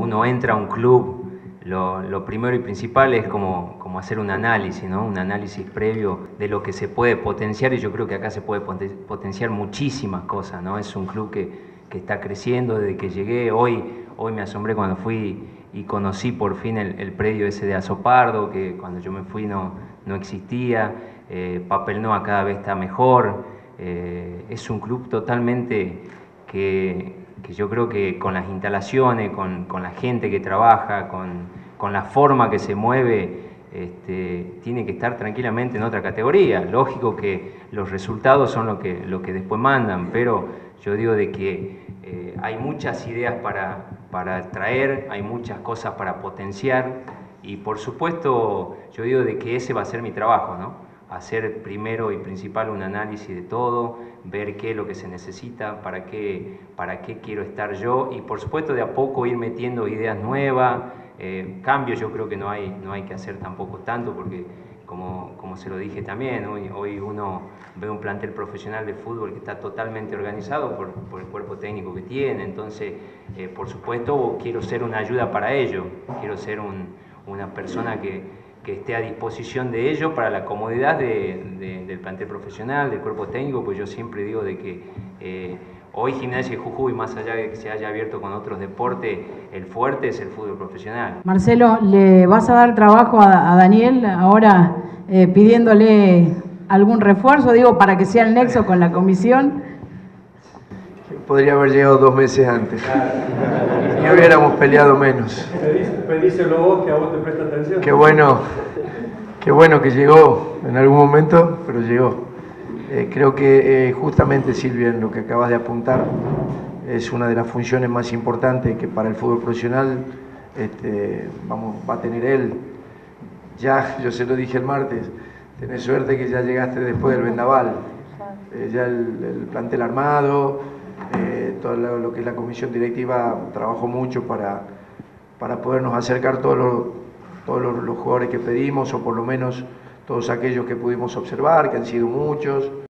uno entra a un club, lo primero y principal es como hacer un análisis, ¿no? Un análisis previo de lo que se puede potenciar, y yo creo que acá se puede potenciar muchísimas cosas, ¿no? Es un club que está creciendo desde que llegué. Hoy me asombré cuando fui y conocí por fin el predio ese de Azopardo, que cuando yo me fui no existía. Papelnoa cada vez está mejor. Es un club totalmente que yo creo que con las instalaciones, con la gente que trabaja, con la forma que se mueve, tiene que estar tranquilamente en otra categoría. Lógico que los resultados son lo que después mandan, pero yo digo de que hay muchas ideas para traer, hay muchas cosas para potenciar, y por supuesto yo digo de que ese va a ser mi trabajo, ¿no? Hacer primero y principal un análisis de todo, ver qué es lo que se necesita, para qué quiero estar yo, y por supuesto de a poco ir metiendo ideas nuevas, cambios. Yo creo que no hay que hacer tampoco tanto, porque como se lo dije también, hoy uno ve un plantel profesional de fútbol que está totalmente organizado por el cuerpo técnico que tiene. Entonces, por supuesto, quiero ser una ayuda para ello, quiero ser una persona que esté a disposición de ellos para la comodidad del plantel profesional, del cuerpo técnico. Pues yo siempre digo de que hoy Gimnasia de Jujuy, más allá de que se haya abierto con otros deportes, el fuerte es el fútbol profesional. Marcelo, ¿le vas a dar trabajo a Daniel ahora pidiéndole algún refuerzo, digo, para que sea el nexo con la comisión? Podría haber llegado 2 meses antes y hubiéramos peleado menos. Pedíselo vos, que a vos te presta atención. Qué bueno que llegó en algún momento, pero llegó. Creo que justamente, Silvia, en lo que acabas de apuntar, es una de las funciones más importantes que para el fútbol profesional va a tener él. Ya, yo se lo dije el martes, tenés suerte que ya llegaste después del vendaval. Ya el plantel armado, todo lo que es la comisión directiva trabajó mucho para podernos acercar todos los jugadores que pedimos, o por lo menos todos aquellos que pudimos observar, que han sido muchos.